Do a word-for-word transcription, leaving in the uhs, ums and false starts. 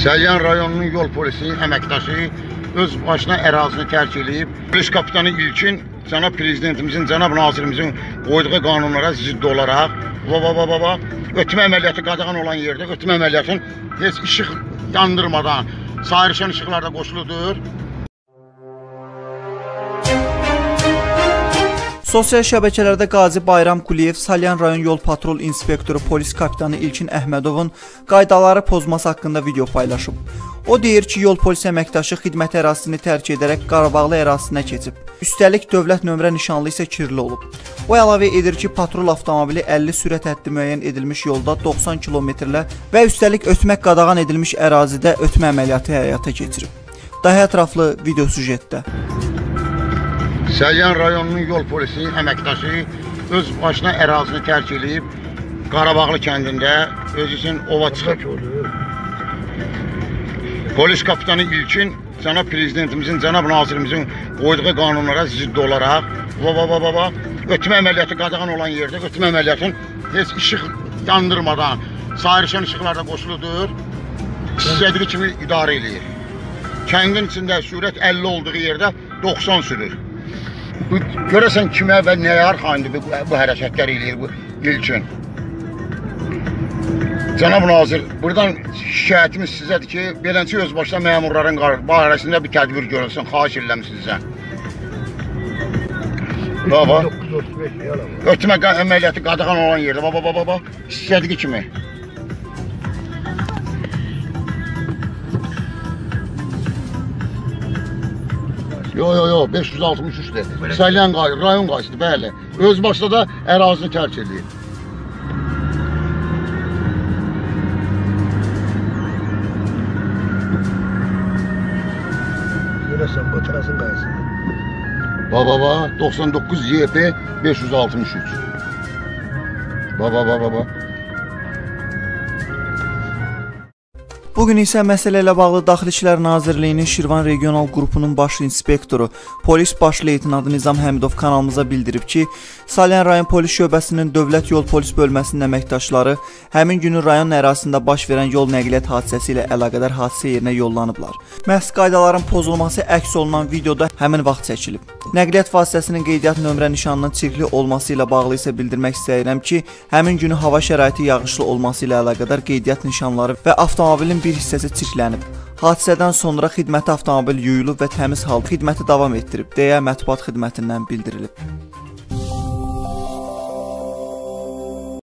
Salyan rayonunun yol polisinin əməkdaşı öz başına ərazini tərk edib, polis kapitanı İlkin cənab prezidentimizin, cənab nazirimizin qoyduğu qanunlara zidd olaraq va va va va va ötmə əməliyyatı qadağan olan yerdə ötmə əməliyyatın heç işıq yandırmadan sayrışan işıqlarda qoşuludur. Sosial şəbəkələrdə Qazi Bayram Quliyev, Salyan rayon yol patrol inspektoru polis kapitanı İlkin Əhmədovun qaydaları pozması haqqında video paylaşıb. O deyir ki, yol polisi əməkdaşı xidmət ərazisini tərk edərək Qarabağlı ərazisinə keçib. Üstəlik dövlət nömrə nişanlı isə kirli olub. O əlavə edir ki, patrol avtomobili əlli sürət həddi müəyyən edilmiş yolda doxsan kilometrlə və üstəlik ötmək qadağan edilmiş ərazidə ötmə əməliyyatı həyata keçirib. Daha ətraflı video süjetdə. Salyan rayonunun yol polisinin əməkdaşı öz başına ərazini tərk edib, Qarabağlı kəndində özü üçün ova çıxıb. Polis kapitanı İlkin cənab prezidentimizin, cənab nazirimizin qoyduğu qanunlara zidd olaraq va va va va va ötmə əməliyyatı qadağan olan yerdə ötmə əməliyyatın heç işıq yandırmadan sayrışan işıqlarda qoşuludur. İstədiyi kimi idarə edir. Kəndin içində sürət əlli olduğu yerdə doxsan sürür. Görəsən kimə və nəyə arxayındır bu, bu hərəkətlər eləyir bu İlkin. Cənab nazir, buradan şikayətimiz sizədir ki, beləncə öz başına məmurların barəsində bir tədbir görülsün, xahiş edirəm sizə. Baba, ötmə əməliyyatı qadağan olan yerdə, baba, baba, baba, istədiyi kimi. Yo yo yo beş yüz altmış üç'də. Salyan rayon qaçdı, bəli. Öz başda da ərazini tərk edir. Görəsən bu tərəsin qayısı. Baba baba doxsan doqquz Y P beş yüz altmış üç. Baba baba baba. Bugün isə məsələ ilə bağlı Daxili İşlər Nazirliyinin Şirvan regional qrupunun baş inspektoru, polis baş leytenantı Nizam Həmidov kanalımıza bildirib ki, Salyan rayon polis şöbəsinin Dövlət Yol Polis bölməsinin əməkdaşları həmin günün rayon ərazisində baş verən yol nəqliyyat hadisəsi ilə əlaqədar hadisə yerinə yollanıblar. Məhz qaydaların pozulması əks olunan videoda həmin vaxt çəkilib. Nəqliyyat vasitəsinin qeydiyyat nömrə nişanının çirkli olması ilə bağlı isə bildirmək istəyirəm ki, həmin günü hava şəraiti yağışlı olması ilə əlaqədar qeydiyyat nişanları və avtomobilin bir hissəsi çirklənib. Hadisədən sonra xidməti avtomobil yuyulub və təmiz halda xidməti davam etdirib, deyə mətbuat xidmətindən bildirilib.